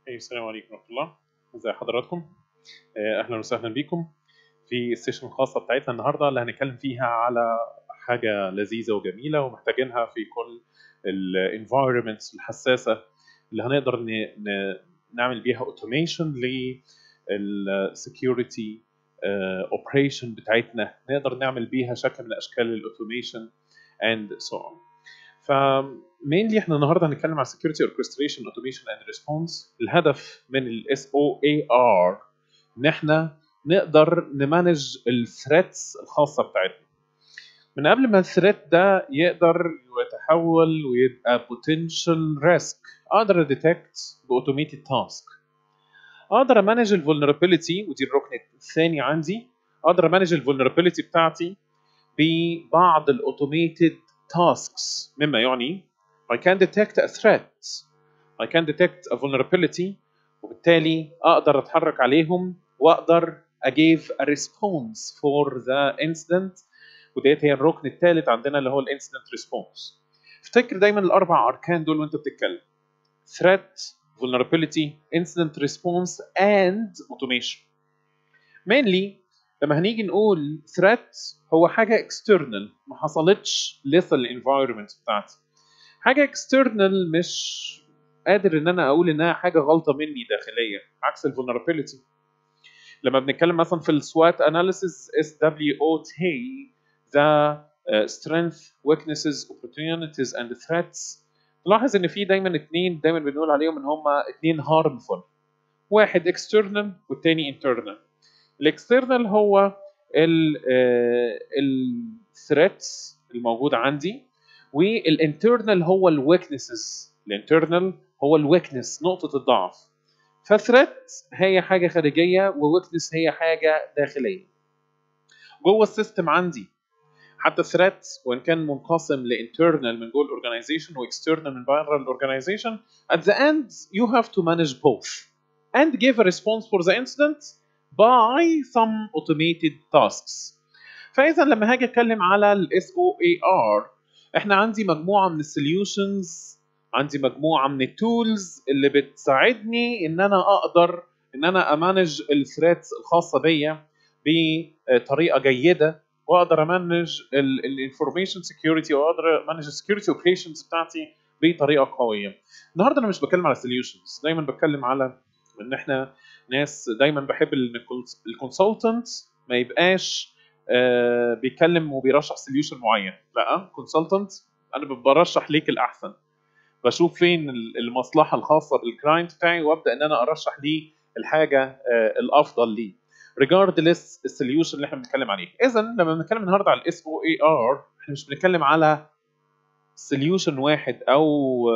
السلام عليكم ورحمة الله. ازي حضراتكم؟ اهلا وسهلا بيكم في السيشن الخاصة بتاعتنا النهارده اللي هنتكلم فيها على حاجة لذيذة وجميلة ومحتاجينها في كل الانفايرمنتس الحساسة اللي هنقدر نعمل بيها اوتوميشن للسكيورتي اوبريشن بتاعتنا، نقدر نعمل بيها شكل من اشكال الاوتوميشن and so on. فمينلي احنا النهارده هنتكلم على Security Orchestration Automation and Response. الهدف من ال SOAR ان احنا نقدر نمانج الثريتس الخاصه بتاعتنا من قبل ما الثريت ده يقدر يتحول ويبقى potential risk. اقدر اديتكت باوتوميتد تاسك، اقدر امانج الفولنربيلتي، ودي الركن الثاني عندي. اقدر امانج الفولنربيلتي بتاعتي ببعض الاوتوميتد tasks، مما يعني I can detect a threat, I can detect a vulnerability، وبالتالي اقدر اتحرك عليهم واقدر اجيب a response for the incident. وديت هي الركن الثالث عندنا اللي هو الانسيدنت ريسبونس. افتكر دايما الاربع اركان دول وانت بتتكلم: threat, vulnerability, incident response and automation. mainly لما هنيجي نقول threat هو حاجه external ما حصلتش لسه الانفايرمنت بتاعتي، حاجه external مش قادر ان انا اقول انها حاجه غلطه مني داخليه، عكس الفولنربيلتي. لما بنتكلم مثلا في السوات اناليسيس SWOT the strength weaknesses opportunities and threats، تلاحظ ان في دايما اتنين دايما بنقول عليهم ان هم اتنين harmful، واحد external والتاني internal. الاكسترنال هو الثريتس الموجوده عندي، والانترنال هو الويكنسز. الانترنال هو الويكنس، نقطه الضعف. فثريت هي حاجه خارجيه وويكنس هي حاجه داخليه جوه السيستم عندي. حتى ثريت وان كان منقسم لانترنال من جوه الاورجنايزيشن واكسترنال من بره الاورجنايزيشن، at the end you have to manage both and give a response for the incident by some automated tasks. فاذا لما هاجي اتكلم على ال SOAR، احنا عندي مجموعه من السوليوشنز، عندي مجموعه من التولز اللي بتساعدني ان انا اقدر ان انا امانج الثريتس الخاصه بيا بطريقه جيده، واقدر امانج الانفورميشن سكيورتي، واقدر امانج السكيورتي اوبريشنز بتاعتي بطريقه قويه. النهارده انا مش بتكلم على سوليوشنز، دايما بتكلم على ان احنا ناس، دايما بحب ان الكونسلتنت ما يبقاش بيتكلم وبيرشح سوليوشن معين، لا، كونسلتنت انا برشح ليك الاحسن، بشوف فين المصلحه الخاصه بالكلاينت بتاعي وابدا ان انا ارشح ليه الحاجه الافضل ليه regardless السوليوشن اللي احنا بنتكلم عليه. اذا لما بنتكلم النهارده على الاس او اي ار، احنا مش بنتكلم على سوليوشن واحد، او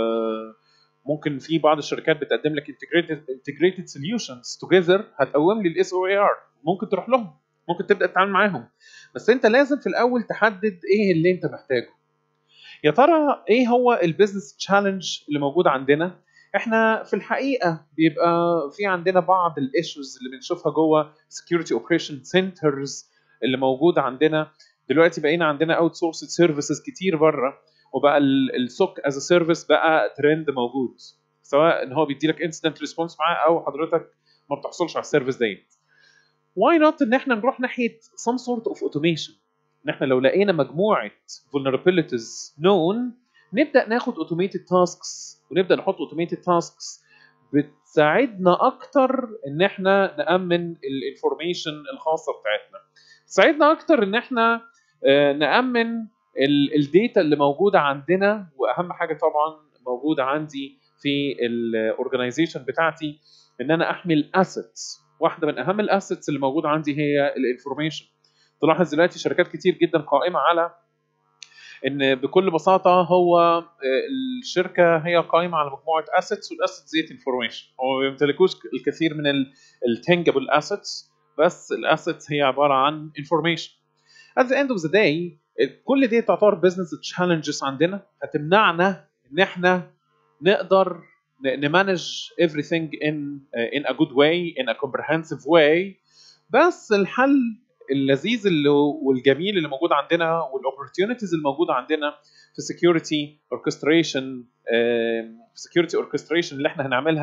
ممكن في بعض الشركات بتقدم لك integrated solutions together هتقوم لي الاس او اي ار، ممكن تروح لهم، ممكن تبدا تتعامل معاهم، بس انت لازم في الاول تحدد ايه اللي انت محتاجه. يا ترى ايه هو البيزنس تشالنج اللي موجود عندنا؟ احنا في الحقيقه بيبقى في عندنا بعض الايشوز اللي بنشوفها جوه سكيورتي اوبريشن سنترز اللي موجوده عندنا دلوقتي. بقينا عندنا اوت سورس سيرفيسز كتير بره، وبقى السوك از سيرفيس بقى ترند موجود، سواء ان هو بيدي لك انسيدنت ريسبونس معاه او حضرتك ما بتحصلش على السيرفيس ديت. واي نوت ان احنا نروح ناحيه some sort of automation، ان احنا لو لقينا مجموعه vulnerabilities known نبدا ناخد automated tasks، ونبدا نحط automated tasks بتساعدنا اكتر ان احنا نامن الانفورميشن الخاصه بتاعتنا، تساعدنا اكتر ان احنا نامن الداتا اللي موجوده عندنا. واهم حاجه طبعا موجوده عندي في الاورجنايزيشن بتاعتي ان انا احمي الاسيتس. واحده من اهم الاسيتس اللي موجوده عندي هي الانفورميشن. تلاحظ دلوقتي شركات كتير جدا قائمه على ان بكل بساطه هو الشركه هي قائمه على مجموعه اسيتس، والاسيتس دي انفورميشن. هو ما بيمتلكوش الكثير من التنجبل اسيتس، بس الاسيتس هي عباره عن انفورميشن. at the end of the day كل دي تعتبر بزنس تشالنجز عندنا هتمنعنا ان احنا نقدر نمانج everything in a good way, in a comprehensive way. بس الحل اللذيذ والجميل اللي موجود عندنا والاوبورتيونيتيز الموجوده عندنا في security orchestration، security orchestration اللي احنا هنعملها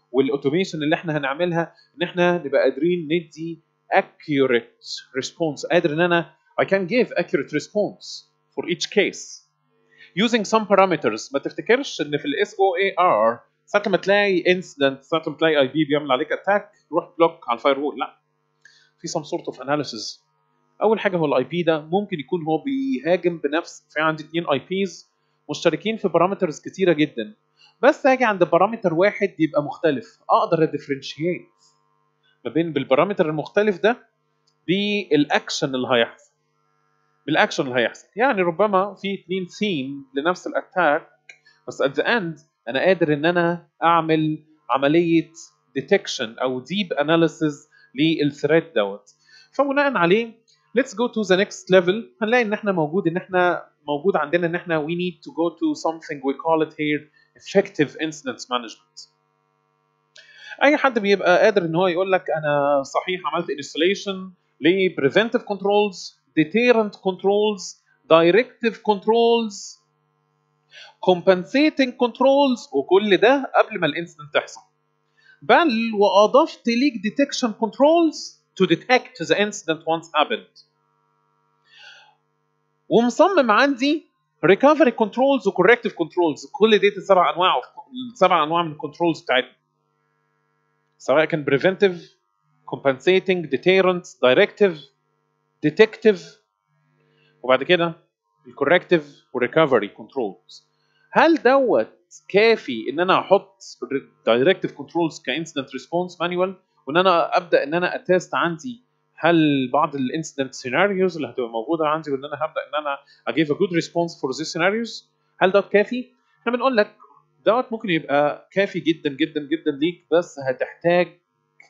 والاوتوميشن اللي احنا هنعملها ان احنا نبقى قادرين ندي accurate response. قادر ان انا I can give accurate response for each case using some parameters. ما تفتكرش ان في الاس او اي ار ساعه ما تلاقي incident، ساعه ما تلاقي اي بي بيعمل عليك اتاك روح بلوك على الفاير وول. لا، في some sort of analysis. اول حاجه هو الاي بي ده ممكن يكون هو بيهاجم بنفس، في عندي 2 اي بيز مشتركين في بارامترز كتيره جدا، بس اجي عند بارامتر واحد يبقى مختلف، اقدر اديفرنشيت ما بين بالبارامتر المختلف ده بالاكشن اللي هيحصل. بالاكشن اللي هيحصل يعني ربما في 2 ثيم لنفس الاتاك، بس at the end انا قادر ان انا اعمل عمليه ديتكشن او ديب اناليسيز للثريت دوت. فبناء عليه let's go to the next level. هنلاقي ان احنا موجود عندنا ان احنا we need to go to something we call it here effective incident management. اي حد بيبقى قادر ان هو يقول لك انا صحيح عملت installation ل preventive controls, deterrent controls, directive controls, compensating controls، وكل ده قبل ما الانسيدنت تحصل، بل واضفت ليك detection controls to detect the incident once happened، ومصمم عندي recovery controls و corrective controls. كل دي السبع انواع من الكنترولز بتاعتنا، سواء كان preventive, compensating, deterrent, directive, detective، وبعد كده الكوركتيف والريكفري كنترولز. هل دوت كافي ان انا احط دايركتيف كنترولز كانسيدنت ريسبونس مانوال، وان انا ابدا ان انا اتست عندي هل بعض الانسيدنت سيناريوز اللي هتبقى موجوده عندي، وان انا هبدا ان انا اجيف ا جود ريسبونس فور ذيس سيناريوز؟ هل دوت كافي؟ احنا بنقول لك دوت ممكن يبقى كافي جدا جدا جدا ليك، بس هتحتاج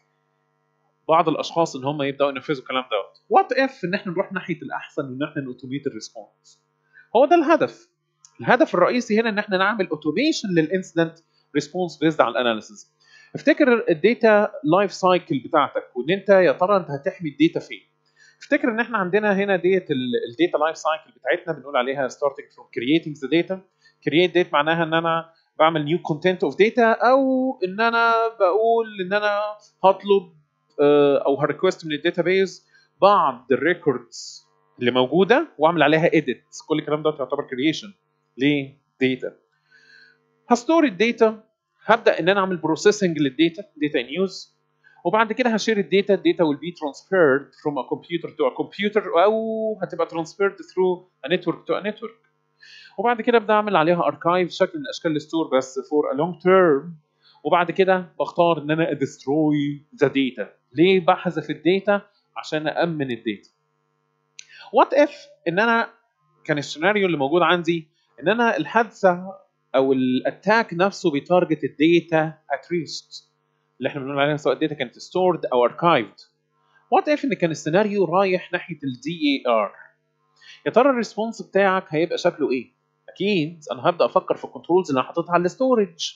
بعض الاشخاص ان هم يبداوا ينفذوا الكلام دوت. وات اف ان احنا نروح ناحيه الاحسن وان احنا نوتوميت الريسبونس. هو ده الهدف. الهدف الرئيسي هنا ان احنا نعمل اوتوميشن للانسيدنت ريسبونس بيزد على الاناليسيس. افتكر الداتا لايف سايكل بتاعتك، وان انت يا ترى انت هتحمي الداتا فين. افتكر ان احنا عندنا هنا ديت الداتا لايف سايكل بتاعتنا بنقول عليها starting from creating the data. create data معناها ان انا بعمل new content of data، او ان انا بقول ان انا هطلب او هريكوست من الداتابيز بعض الريكوردز اللي موجوده واعمل عليها اديت. كل الكلام ده يعتبر كرييشن لداتا. هستور الداتا، هبدا ان انا اعمل بروسيسنج للداتا، داتا ان يوز، وبعد كده هشير الداتا will be transferred from a computer to a computer، او هتبقى transferred through a network to a network. وبعد كده ابدا اعمل عليها اركايف، شكل من اشكال الستور بس for a long term. وبعد كده بختار ان انا destroy the data. ليه بحذف الداتا؟ عشان امن الداتا. وات اف ان انا كان السيناريو اللي موجود عندي ان انا الحادثه او الاتاك نفسه بيتارجت الداتا ات ريست اللي احنا بنقول عليها، سواء الداتا كانت ستورد او اركايفد. وات اف ان كان السيناريو رايح ناحيه الدي اي ار. يا ترى الريسبونس بتاعك هيبقى شكله ايه؟ اكيد انا هبدا افكر في الكنترولز اللي انا حاططها على الاستورج.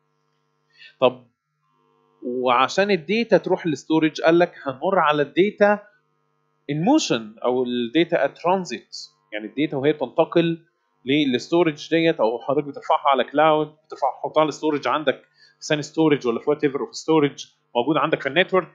طب وعشان الداتا تروح للستورج قال لك هنمر على الداتا ان موشن او الداتا ات ترانزيت، يعني الداتا وهي بتنتقل للستورج ديت، او حضرتك بترفعها على كلاود، بترفعها تحطها على الستورج عندك في سان ستورج ولا في وات ايفر، في ستورج موجود عندك في النتورك.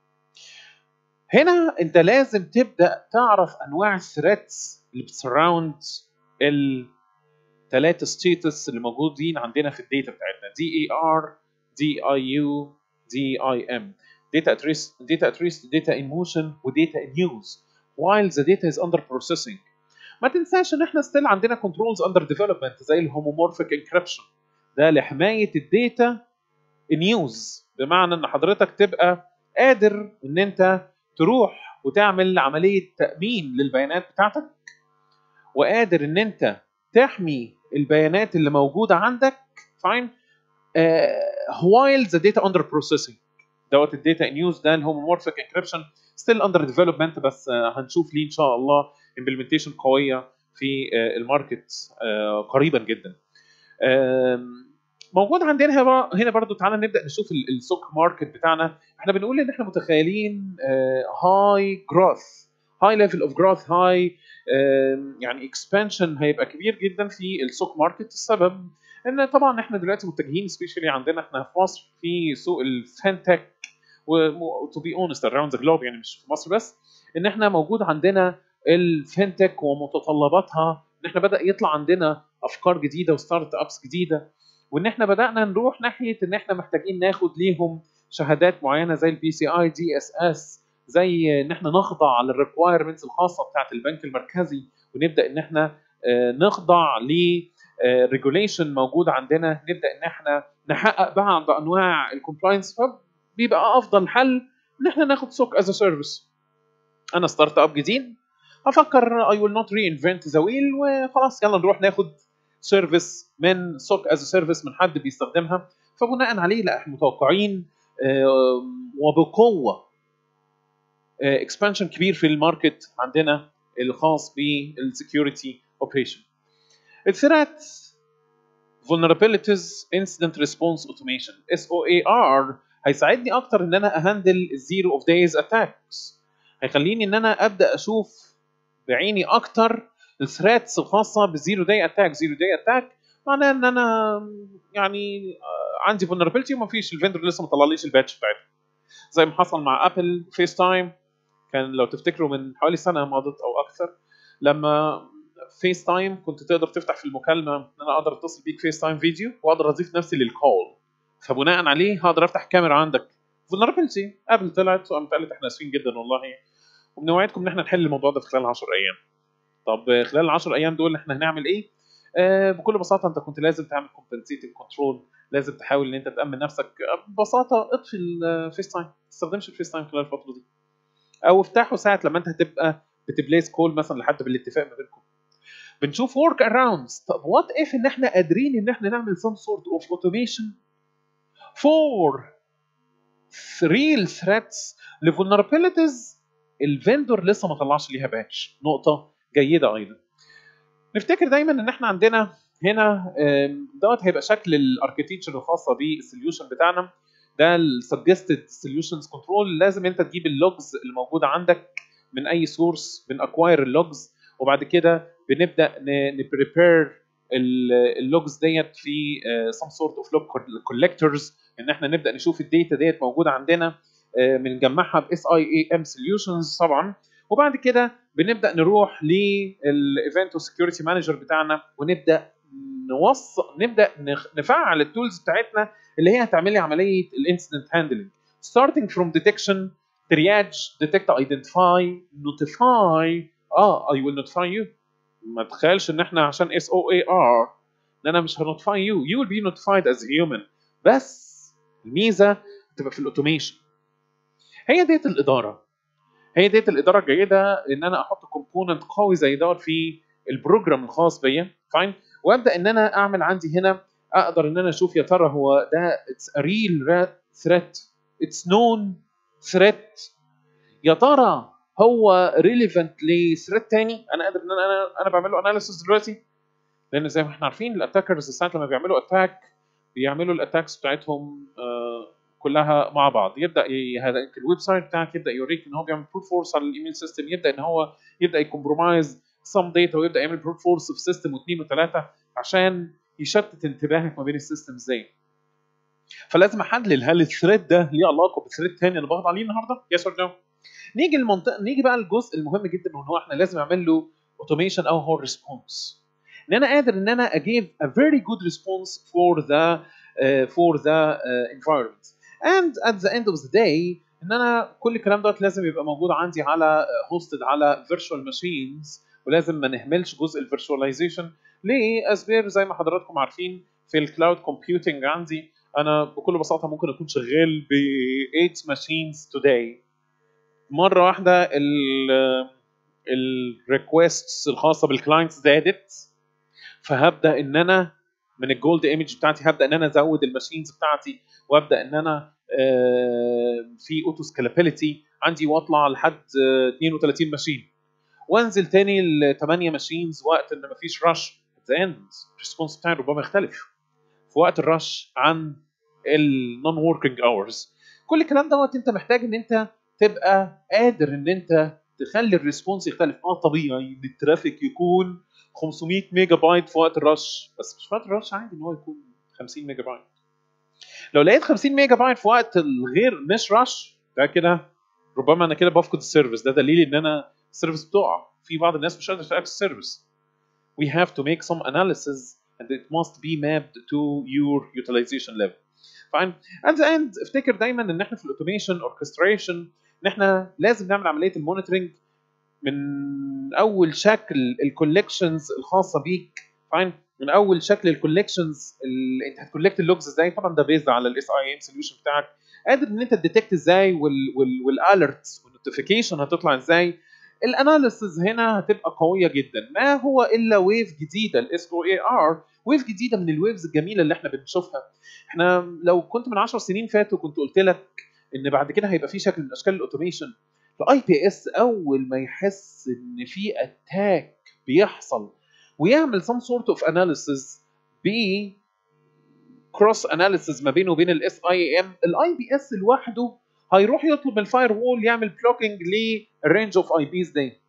هنا انت لازم تبدا تعرف انواع الثريتس اللي بتسراوند الثلاثه ستيتس اللي موجودين عندنا في الداتا بتاعتنا، دي اي ار، دي اي يو، دي اي ام. data at rest, data in motion وداتا in use while the data is under processing. ما تنساش ان احنا ستيل عندنا controls under development زي الهومومورفيك encryption، ده لحمايه الداتا in use، بمعنى ان حضرتك تبقى قادر ان انت تروح وتعمل عمليه تامين للبيانات بتاعتك، وقادر ان انت تحمي البيانات اللي موجوده عندك فاين while the data under processing. دوت الداتا ان يوز ده الهومومورفيك انكريبشن ستيل اندر ديفلوبمنت، بس هنشوف ليه ان شاء الله امبلمنتيشن قويه في الماركت قريبا جدا. موجود عندنا هنا برضو. تعالى نبدا نشوف السوق ماركت بتاعنا. احنا بنقول ان احنا متخيلين هاي جروث، هاي ليفل اوف جروث، هاي يعني اكسبانشن هيبقى كبير جدا في السوق ماركت. السبب ان طبعا احنا دلوقتي متجهين سبيشالي عندنا احنا في مصر في سوق الفانتك، وتو بي اونست اراوند ذا جلوب، يعني مش في مصر بس، ان احنا موجود عندنا الفانتك ومتطلباتها، ان احنا بدا يطلع عندنا افكار جديده وستارت ابس جديده، وان احنا بدانا نروح ناحيه ان احنا محتاجين ناخد ليهم شهادات معينه زي البي سي اي دي اس اس، زي ان احنا نخضع للريكوايرمنتس الخاصه بتاعه البنك المركزي، ونبدا ان احنا نخضع ل ريجوليشن موجود عندنا، نبدا ان احنا نحقق بعض انواع الكومبلاينس، فبيبقى افضل حل ان احنا ناخد سوك از سيرفيس. انا ستارت اب جديد افكر اي ويل نوت ري انفنت ذا ويل، وخلاص يلا نروح ناخد سيرفيس من سوك از سيرفيس من حد بيستخدمها، فبناء عليه لا احنا متوقعين وبقوه اكسبانشن كبير في الماركت عندنا الخاص بالسكيورتي اوبريشن. الثreat vulnerabilities incident response automation SOAR هيساعدني اكتر ان انا اهندل الزيرو اوف دايز اتاكس، هيخليني ان انا ابدا اشوف بعيني اكتر الثريتس الخاصه بالزيرو داي اتاك. زيرو داي اتاك معناه ان انا يعني عندي vulnerability وما فيش الفندور لسه ما طلعليش الباتش بتاعتها، زي ما حصل مع ابل فيس تايم. كان لو تفتكروا من حوالي سنه مضت او اكثر، لما فيس تايم كنت تقدر تفتح في المكالمه ان انا اقدر اتصل بيك فيس تايم فيديو واقدر اضيف نفسي للكول، فبناء عليه هقدر افتح كاميرا عندك. فولنربيلتي ابل طلعت وقامت قالت احنا اسفين جدا والله، وبنوعدكم ان احنا نحل الموضوع ده في خلال 10 ايام. طب خلال ال 10 ايام دول احنا هنعمل ايه؟ بكل بساطه انت كنت لازم تعمل كومبنسيتنج كنترول، لازم تحاول ان انت تامن نفسك. ببساطه اطفي الفيس تايم، ما تستخدمش الفيس تايم خلال الفتره دي، او افتحه ساعه لما انت هتبقى بتبليس كول مثلا لحد بالاتفاق ما بينكم. بنشوف ورك اراوندز. طب وات اف ان احنا قادرين ان احنا نعمل some sort of automation for real threats لفولنربيلتيز الفندور لسه ما طلعش ليها باتش. نقطه جيده ايضا. نفتكر دايما ان احنا عندنا هنا دوت هيبقى شكل الاركتيتشر الخاصه بالسوليوشن بتاعنا، ده السجستد سوليوشنز كنترول. لازم انت تجيب اللوجز اللي موجوده عندك من اي سورس، بنأكواير اللوجز، وبعد كده بنبدا نبريبير اللوجز ديت في some sort of log collectors، ان احنا نبدا نشوف الداتا ديت موجوده عندنا، بنجمعها ب SIAM solutions طبعا، وبعد كده بنبدا نروح للايفنت والسكيورتي مانجر بتاعنا، ونبدا نبدا نفعل التولز بتاعتنا اللي هي هتعمل لي عمليه الانسيدنت هاندلنج starting from detection triage detect identify notify. I will notify you. ما تخيلش ان احنا عشان SOAR ان انا مش هنوتيفاي يو، you will be notified as human، بس الميزه تبقى في الاوتوميشن. هي ديت الاداره، هي ديت الاداره الجيده، ان انا احط كومبوننت قوي زي دوت في البروجرام الخاص بيا، فاين، وابدا ان انا اعمل عندي هنا اقدر ان انا اشوف يا ترى هو ده اتس ا ريل ثريت، اتس نون ثريت، يا ترى هو ريليفنت لثريت تاني انا قادر ان انا بعمل له اناليسيس دلوقتي. لان زي ما احنا عارفين الاتاكرز ساعات لما بيعملوا اتاك بيعملوا الاتاكس بتاعتهم كلها مع بعض. يبدا هذا الويب سايت بتاعك يبدا يوريك ان هو بيعمل بروت فورس على الايميل سيستم، يبدا ان هو يبدا يكمبرومايز سم داتا، ويبدا يعمل بروت فورس في سيستم واثنين وثلاثه عشان يشتت انتباهك ما بين السيستم ازاي. فلازم احدد هل الثريد ده ليه علاقه بثريد ثاني انا بضغط عليه النهارده؟ يس اور نو. نيجي المنطقه، نيجي بقى الجزء المهم جدا، وان هو احنا لازم نعمل له اوتوميشن او هو ريسبونس، ان انا قادر ان انا اجيب a very good response for the environment and at the end of the day ان انا كل الكلام دوت لازم يبقى موجود عندي على hosted على virtual machines، ولازم ما نهملش جزء الفيرتشواليزيشن. ليه؟ اسباب زي ما حضراتكم عارفين في الكلاود كومبيوتنج عندي انا بكل بساطه ممكن اكون شغال ب 8 machines today. مره واحده الريكويستس الخاصه بالكلاينتس زادت، فهبدا ان انا من الجولد ايمج بتاعتي هبدا ان انا ازود الماشينز بتاعتي، وابدا ان انا في اوتو سكيلابيلتي عندي واطلع لحد 32 ماشين، وانزل تاني ل 8 ماشينز وقت ان مفيش رش. الريسبونس بتاعي ربما يختلف في وقت الرش عن النون وركينج اورز. كل الكلام دوت انت محتاج ان انت تبقى قادر ان انت تخلي الريسبونس يختلف. طبيعي ان الترافيك يكون 500 ميجا بايت في وقت الرش، بس مش في وقت الرش عادي ان هو يكون 50 ميجا بايت. لو لقيت 50 ميجا بايت في وقت الغير مش رش، ده كده ربما انا كده بفقد السيرفيس، ده دليل ان انا السيرفيس بتقع، في بعض الناس مش قادره تاكسس السيرفيس. We have to make some analysis and it must be mapped to your utilization level. Fine. At the end افتكر دايما ان احنا في الاوتوميشن اوركستريشن ان احنا لازم نعمل عمليه المونيتورنج من اول شكل الكولكشنز الخاصه بيك. فاين، من اول شكل الكولكشنز اللي انت هتكولكت اللوجز ازاي، طبعا ده بيزد على الاس اي ام سوليوشن بتاعك، قادر ان انت تديتكت ازاي والالرتس والنوتيفيكيشن هتطلع ازاي. الاناليسز هنا هتبقى قويه جدا، ما هو الا ويف جديده، الاس او اي ار، ويف جديده من الويفز الجميله اللي احنا بنشوفها. احنا لو كنت من 10 سنين فاتوا كنت قلت لك ان بعد كده هيبقى في شكل من اشكال الاوتوميشن، الاي بي اس اول ما يحس ان في اتاك بيحصل ويعمل some sort of analysis ب cross analysis ما بينه وبين الاس اي ام، الاي بي اس لوحده هيروح يطلب من الفاير وول يعمل بلوكينج للرينج اوف اي بيز ديت.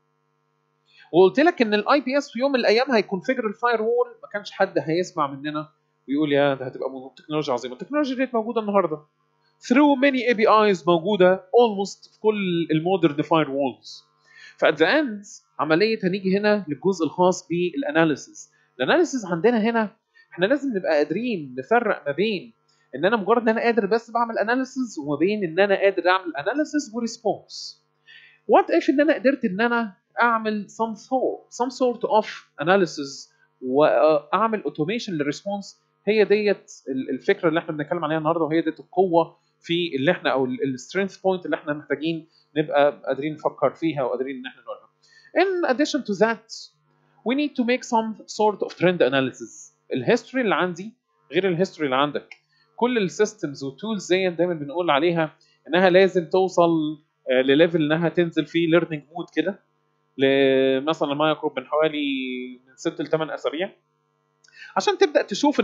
وقلت لك ان الاي بي اس في يوم من الايام هيكونفيجر الفاير وول، ما كانش حد هيسمع مننا ويقول يا ده هتبقى تكنولوجيا عظيمه. التكنولوجيا ديت موجوده النهارده through many APIs موجوده almost في كل المودرن فاير وولز. فات ذا اند عمليه هنيجي هنا للجزء الخاص بالاناليسيس. الاناليسيس عندنا هنا احنا لازم نبقى قادرين نفرق ما بين ان انا مجرد ان انا قادر بس بعمل اناليسيس وما بين ان انا قادر اعمل اناليسيس وريسبونس. وات اف ان انا قدرت ان انا اعمل some sort of analysis واعمل اوتوميشن للريسبونس، هي ديت الفكره اللي احنا بنتكلم عليها النهارده، وهي ديت القوه في اللي احنا او السترينث بوينت اللي احنا محتاجين نبقى قادرين نفكر فيها وقادرين ان احنا نقولها. In addition to that we need to make some sort of trend analysis. الهيستوري اللي عندي غير الهيستوري اللي عندك. كل السيستمز والتولز زي دايما بنقول عليها انها لازم توصل لليفل انها تنزل فيه ليرنينج مود كده، مثلا ما يقرب من حوالي من 6 ل 8 اسابيع، عشان تبدا تشوف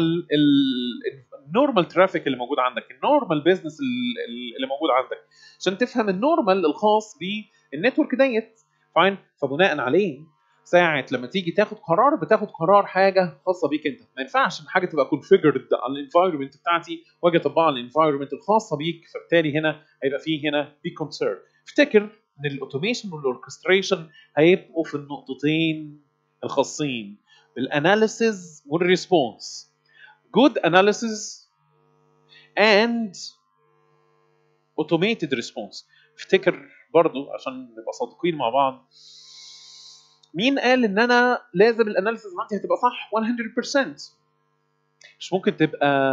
النورمال ترافيك اللي موجود عندك، النورمال بزنس اللي موجود عندك، عشان تفهم النورمال الخاص بالنتورك ديت. فاين، فبناء عليه ساعه لما تيجي تاخد قرار بتاخد قرار حاجه خاصه بيك انت. ما ينفعش ان حاجه تبقى كونفيجرد على الانفايرمنت بتاعتي واجي اطبقها على الانفايرمنت الخاصه بيك، فبالتالي هنا هيبقى فيه هنا بي كونسيرن. افتكر ان الاوتوميشن والاوركستريشن هيبقوا في النقطتين الخاصين بالاناليسيز والريسبونس. good analysis and automated response. افتكر برضو عشان نبقى صادقين مع بعض، مين قال ان انا لازم الاناليسيز بتاعتي هتبقى صح 100%؟ مش ممكن تبقى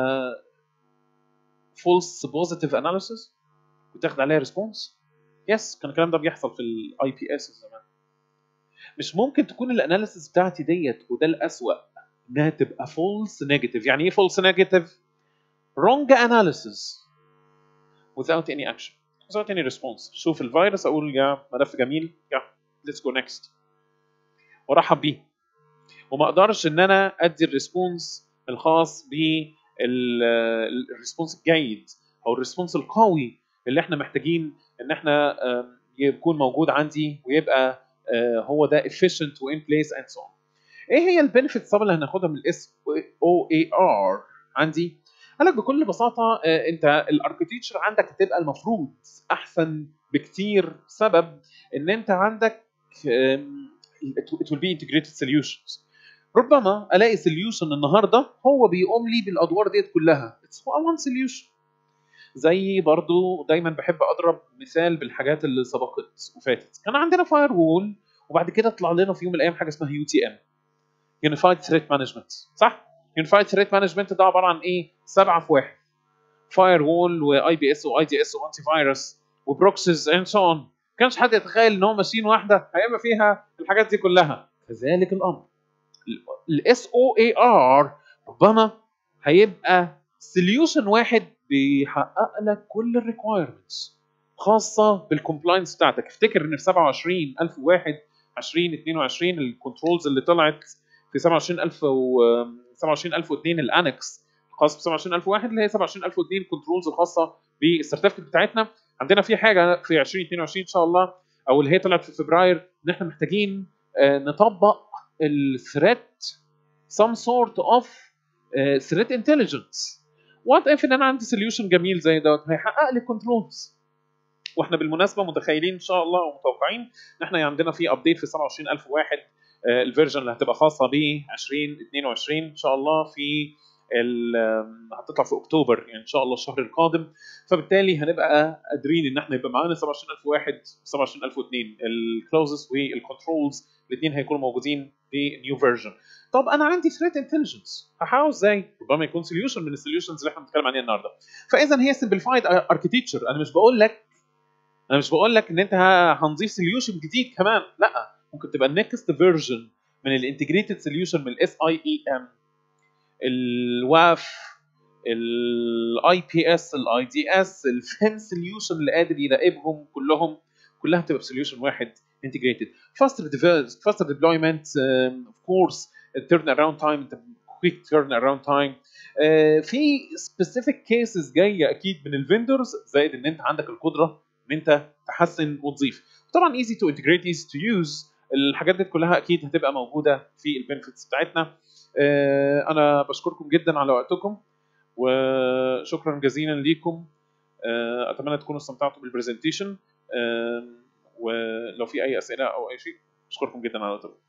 false positive analysis وتاخد عليها ريسبونس؟ يس، كان الكلام ده بيحصل في الاي بي اس زمان. مش ممكن تكون الاناليسيز بتاعتي ديت، وده الاسوأ، انها تبقى false negative. يعني ايه false negative؟ wrong analysis without any action without any response. شوف الفيروس اقول يا ملف جميل، يا let's go next وارحب بيه، وما اقدرش ان انا ادي الريسبونس الخاص بالريسبونس الجيد او الريسبونس القوي اللي احنا محتاجين ان احنا يكون موجود عندي ويبقى هو ده efficient وin place and so on. ايه هي البنفيتس اللي هناخدها من الاس او اي ار عندي؟ قال لك بكل بساطه انت الاركتكتشر عندك هتبقى المفروض احسن بكتير، سبب ان انت عندك it will be integrated solutions. ربما الاقي سوليوشن النهارده هو بيقوم لي بالادوار ديت كلها، it's one solution. زي برضو دايما بحب اضرب مثال بالحاجات اللي سبقت وفاتت. كان عندنا فاير وول وبعد كده طلع لنا في يوم من الايام حاجه اسمها يو تي ام، يونيفايد ثريت مانجمنت، صح؟ يونيفايد ثريت مانجمنت ده عباره عن ايه؟ 7 في 1، فاير وول واي بي اس واي دي اس وانتي فيروس وبروكسيز اند سو اون. ما كانش حد يتخيل ان هو ماشين واحده هيبقى فيها الحاجات دي كلها. كذلك الامر الاس او اي ار ربما هيبقى سوليوشن واحد بيحقق لك كل الريكوايرمنتس خاصه بالكومبلاينس بتاعتك. افتكر ان في 27001 2022 الكنترولز اللي طلعت في 27000 و 27002 الانكس خاص ب 27001 اللي هي 27002 كنترولز الخاصه بالسيرتيفيكت بتاعتنا. عندنا في حاجه في 2022 ان شاء الله او اللي هي طلعت في فبراير ان احنا محتاجين نطبق الثريت some sort of threat intelligence. وات اف ان انا عندي سوليوشن جميل زي دوت هيحقق لي كنترولز. واحنا بالمناسبه متخيلين ان شاء الله ومتوقعين ان احنا عندنا في ابديت في 27001 الفيرجن اللي هتبقى خاصه ب 2022 ان شاء الله، في هتطلع في اكتوبر يعني ان شاء الله الشهر القادم. فبالتالي هنبقى قادرين ان احنا يبقى معانا 27001 27002 الكلوزز والكنترولز الاثنين هيكونوا موجودين في نيو فيرجن. طب انا عندي ثريت انتليجنس هحاول ازاي؟ ربما يكون سوليوشن من السوليوشنز اللي احنا بنتكلم عليها النهارده. فاذا هي سمبليفايد اركتكتشر. انا مش بقول لك ان انت هنضيف سوليوشن جديد كمان، لا، ممكن تبقى النكست فيرجن من الانتجريتد سوليوشن من الاس اي اي ام، الواف، الاي بي اس، الاي دي اس، الفين سوليوشن اللي قادر يراقبهم كلها تبقى سوليوشن واحد انتجريتد. faster deployment of course turn around time quick turn around time. في specific cases جايه اكيد من الفندرز، زائد ان انت عندك القدره ان انت تحسن وتضيف. طبعا easy to integrate easy to use، الحاجات دي كلها اكيد هتبقى موجوده في البنفيتس بتاعتنا. انا بشكركم جدا على وقتكم وشكرا جزيلا ليكم. اتمنى تكونوا استمتعتوا بالبرزنتيشن، ولو في اي اسئله او اي شيء اشكركم جدا على وقتكم.